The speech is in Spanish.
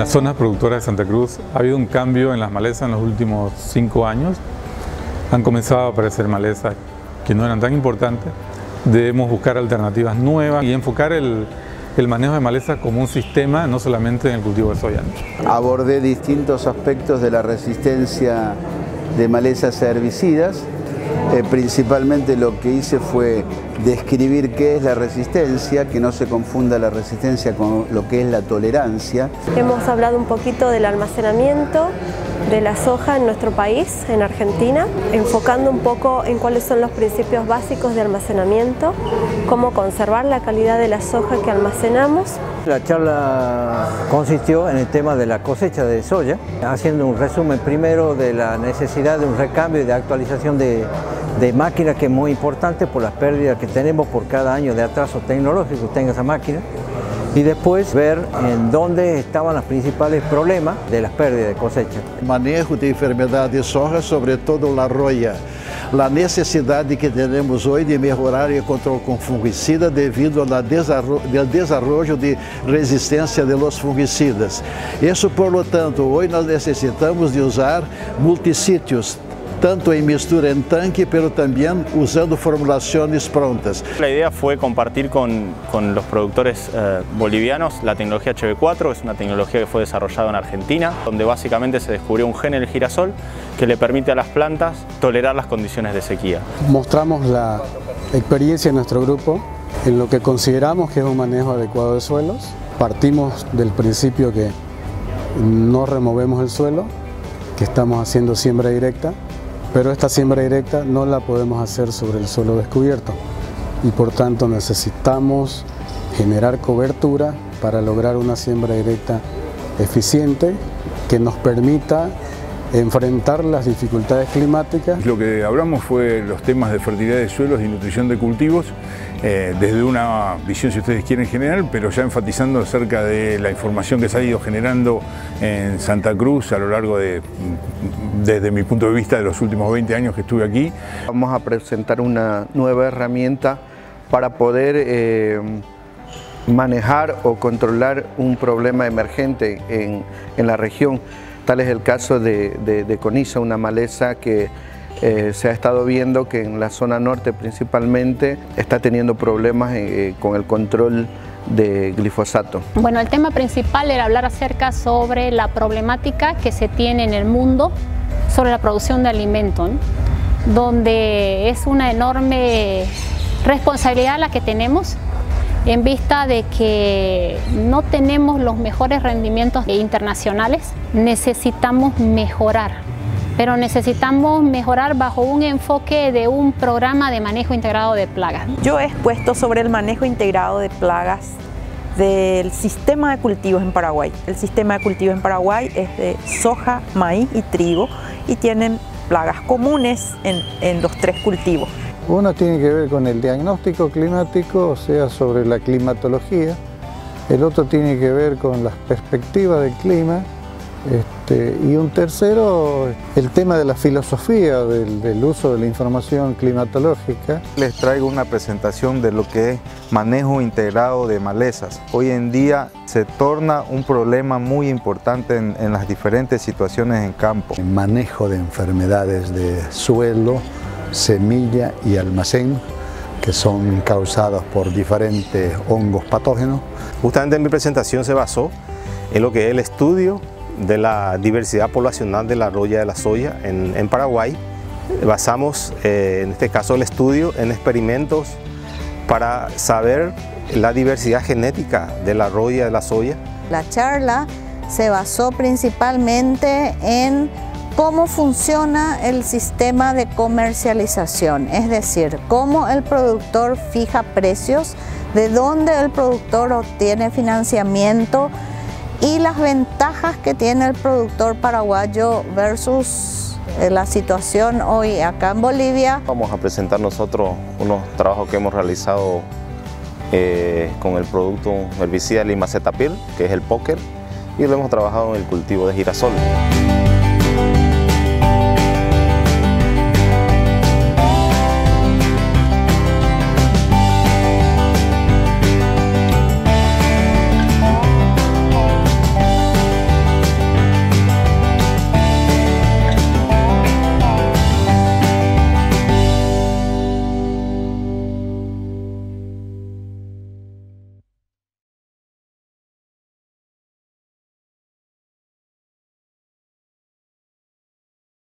las zonas productoras de Santa Cruz ha habido un cambio en las malezas en los últimos 5 años. Han comenzado a aparecer malezas que no eran tan importantes. Debemos buscar alternativas nuevas y enfocar el manejo de malezas como un sistema, no solamente en el cultivo de soya. Abordé distintos aspectos de la resistencia de malezas a herbicidas. Principalmente lo que hice fue describir qué es la resistencia, que no se confunda la resistencia con lo que es la tolerancia. Hemos hablado un poquito del almacenamiento de la soja en nuestro país, en Argentina, enfocando un poco en cuáles son los principios básicos de almacenamiento, cómo conservar la calidad de la soja que almacenamos. La charla consistió en el tema de la cosecha de soya, haciendo un resumen primero de la necesidad de un recambio y de actualización de máquinas, que es muy importante por las pérdidas que tenemos por cada año de atraso tecnológico que tenga esa máquina, y después ver en dónde estaban los principales problemas de las pérdidas de cosecha. Manejo de enfermedad de soja, sobre todo la roya. La necesidad que tenemos hoy de mejorar el control con fungicida debido al desarrollo de resistencia de los fungicidas. Eso, por lo tanto, hoy nós necesitamos de usar multisitios, tanto en mistura en tanque, pero también usando formulaciones prontas. La idea fue compartir con los productores bolivianos la tecnología HB4, es una tecnología que fue desarrollada en Argentina, donde básicamente se descubrió un gen en el girasol que le permite a las plantas tolerar las condiciones de sequía. Mostramos la experiencia de nuestro grupo en lo que consideramos que es un manejo adecuado de suelos. Partimos del principio que no removemos el suelo, que estamos haciendo siembra directa, pero esta siembra directa no la podemos hacer sobre el suelo descubierto y por tanto necesitamos generar cobertura para lograr una siembra directa eficiente que nos permita enfrentar las dificultades climáticas. Lo que hablamos fue los temas de fertilidad de suelos y nutrición de cultivos, desde una visión, si ustedes quieren, general, pero ya enfatizando acerca de la información que se ha ido generando en Santa Cruz a lo largo desde mi punto de vista, de los últimos 20 años que estuve aquí. Vamos a presentar una nueva herramienta para poder manejar o controlar un problema emergente en la región. Tal es el caso de coniza, una maleza que se ha estado viendo que en la zona norte principalmente está teniendo problemas con el control de glifosato. Bueno, el tema principal era hablar acerca sobre la problemática que se tiene en el mundo sobre la producción de alimentos, ¿no? Donde es una enorme responsabilidad la que tenemos en vista de que no tenemos los mejores rendimientos internacionales. Necesitamos mejorar, pero necesitamos mejorar bajo un enfoque de un programa de manejo integrado de plagas. Yo he expuesto sobre el manejo integrado de plagas del sistema de cultivos en Paraguay. El sistema de cultivos en Paraguay es de soja, maíz y trigo y tienen plagas comunes en los 3 cultivos. Uno tiene que ver con el diagnóstico climático, o sea, sobre la climatología. El otro tiene que ver con las perspectivas del clima. Y un tercero, el tema de la filosofía del uso de la información climatológica. Les traigo una presentación de lo que es manejo integrado de malezas. Hoy en día se torna un problema muy importante en las diferentes situaciones en campo. El manejo de enfermedades de suelo, semilla y almacén, que son causadas por diferentes hongos patógenos. Justamente mi presentación se basó en lo que es el estudio de la diversidad poblacional de la roya de la soya en Paraguay. Basamos en este caso el estudio en experimentos para saber la diversidad genética de la roya de la soya. La charla se basó principalmente en cómo funciona el sistema de comercialización, es decir, cómo el productor fija precios, de dónde el productor obtiene financiamiento y las ventajas que tiene el productor paraguayo versus la situación hoy acá en Bolivia. Vamos a presentar nosotros unos trabajos que hemos realizado con el producto herbicida Limacetapir, que es el póker, y lo hemos trabajado en el cultivo de girasol.